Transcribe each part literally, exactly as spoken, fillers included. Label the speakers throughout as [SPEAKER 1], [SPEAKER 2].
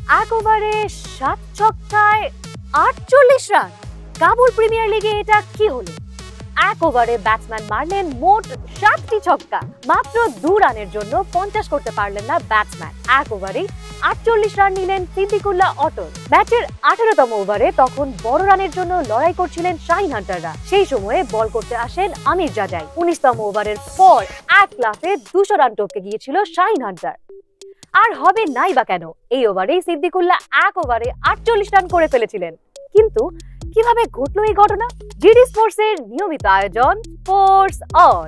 [SPEAKER 1] এক ওভারে সাত ছক্কায় আটচল্লিশ রান। কাবুল প্রিমিয়ার লিগে এটা কি হলো? এক ওভারে ব্যাটসম্যান মারলেন মোট সাতটি ছক্কা, মাত্র দু রানের জন্য পঞ্চাশ করতে পারলেন না ব্যাটসম্যান। এক ওভারে আটচল্লিশ রান নিলেন সিদ্দিকুল্লাহ অটল। ম্যাচের আঠারোতম ওভারে তখন বড় রানের জন্য লড়াই করছিলেন শাহিন হান্টাররা। সেই সময়ে বল করতে আসেন আমির জাজাই। উনিশতম ওভারের পর এক লাফে দুশো রান টপকে গিয়েছিল শাহিন হান্টার। আর হবে নাই বা কেন, এই ওভারেই সিদ্দিকুল্লাহ এক ওভারে আটচল্লিশ রান করে ফেলেছিলেন। কিন্তু কিভাবে ঘটলো এই ঘটনা? জিডি স্পোর্টস এর নিয়মিত আয়োজন স্পোর্টস অন।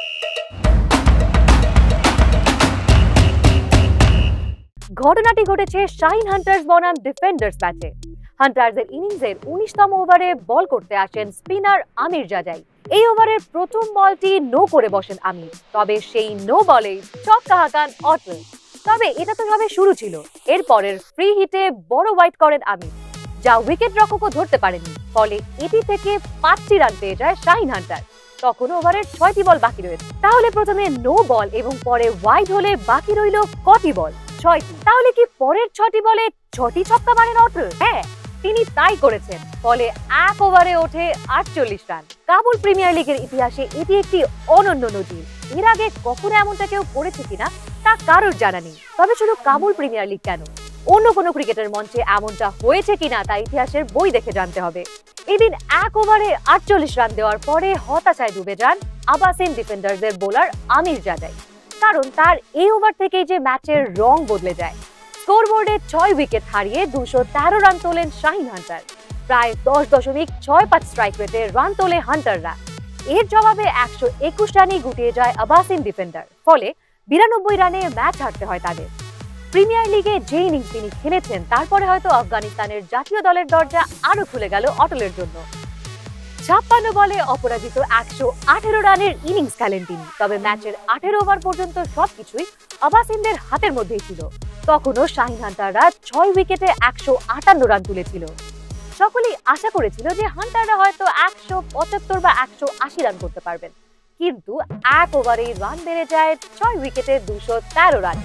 [SPEAKER 1] ঘটনাটি ঘটেছে শাহিন হান্টার্স বনাম ডিফেন্ডার্স ম্যাচে। হান্টার্সের ইনিংসের উনিশতম ওভারে বল করতে আসেন স্পিনার আমির জাজাই। এই ওভারের প্রথম বলটি নো করে বসেন আমির, তবে সেই নো বলেই ছক্কা হাঁকান অটল। তবে এটা তো ভাবে শুরু ছিল। এরপরের ফ্রি হিটে বড় ওয়াইড করেন আমির, যা উইকেট রক্ষকও ধরতে পারেনি। ফলে এটি থেকে পাঁচটি রান পেয়ে যায় শাহিন হান্টার। তখন ওভারের ছয়টি বল বাকি রয়েছে। তাহলে প্রথমে নো বল এবং পরে ওয়াইড হলে বাকি রইল কটি বল? ছয়টি। তাহলে কি পরের ছটি বলে ছটি ছক্কা মারেন অটল? হ্যাঁ, তিনি তাই করেছেন। ফলে এক ওভারে ওঠে আটচল্লিশ রান। কাবুল প্রিমিয়ার লিগের ইতিহাসে এটি একটি অনন্য নজির। এর আগে কখনো এমনটা কেউ করেছে কিনা তা কারোর জানা নেই। তবে শুধু কাবুল প্রিমিয়ার লিগ কেন, অন্য কোনো ক্রিকেটের মঞ্চে এমনটা হয়েছে কিনা তা ইতিহাসের বই দেখে জানতে হবে। এদিন এক ওভারে আটচল্লিশ রান দেওয়ার পরে হতাশায় ডুবে যান আবাসিন ডিফেন্ডার্সের বোলার আমির জাজাই। কারণ তার এই ওভার থেকেই যে ম্যাচের রং বদলে যায়। স্কোরবোর্ডে ছয় উইকেট হারিয়ে দুশো তেরো রান তোলেন শাহিন হান্টার। প্রায় দশ দশমিক ছয় পাঁচ স্ট্রাইক রেটে রান তোলে হান্টাররা। এর জবাবে একশো একুশ রানই গুটিয়ে যায় আবাসিন ডিফেন্ডার। ফলে বিরানব্বই রানে ম্যাচ হারতে হয় তাদের। প্রিমিয়ার লিগে যে ইনিংস তিনি খেলেছেন, তারপরে হয়তো আফগানিস্তানের জাতীয় দলের দরজা আরো খুলে গেল অটলের জন্য। ছাপ্পান্ন বলে অপরাজিত একশো আঠেরো রানের ইনিংস খেলেন তিনি। তবে ম্যাচের আঠেরো ওভার পর্যন্ত সবকিছুই আবাসিনদের হাতের মধ্যেই ছিল। তখনও শাহিন হান্টাররা ছয় উইকেটে একশো আটান্ন রান তুলেছিল। সকলেই আশা করেছিল যে হান্টাররা হয়তো একশো পঁচাত্তর বা একশো আশি রান করতে পারবেন, কিন্তু এক ওভারেই রান বেড়ে যায় ছয় উইকেটে দুশো তেরো রান।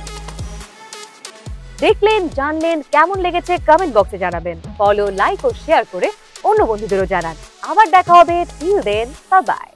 [SPEAKER 1] দেখলেন, জানলেন, কেমন লেগেছে কমেন্ট বক্সে জানাবেন। ফলো, লাইক ও শেয়ার করে অন্য বন্ধুদেরও জানান। আবার দেখা হবে। Till then, bye by.